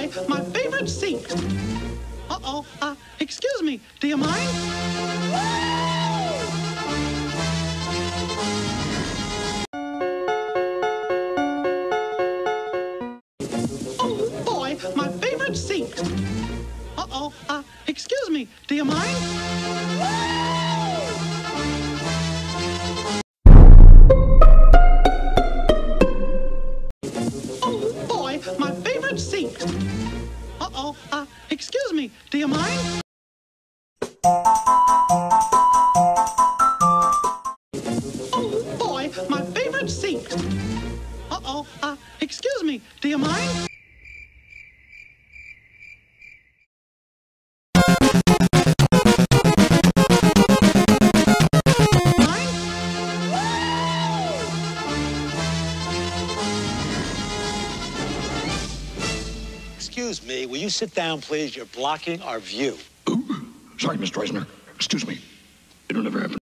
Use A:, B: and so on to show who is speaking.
A: boy, my favorite seat. Uh-oh, excuse me, do you mind? Oh, boy, my favorite seat. Uh-oh, excuse me, do you mind? Oh, boy, my favorite seat. Uh-oh, excuse me, do you mind? Oh, boy, my favorite seat. Uh-oh, excuse me, do you mind?
B: Excuse me, will you sit down, please? You're blocking our view.
C: Ooh, sorry, Mr. Eisner. Excuse me. It'll never happen.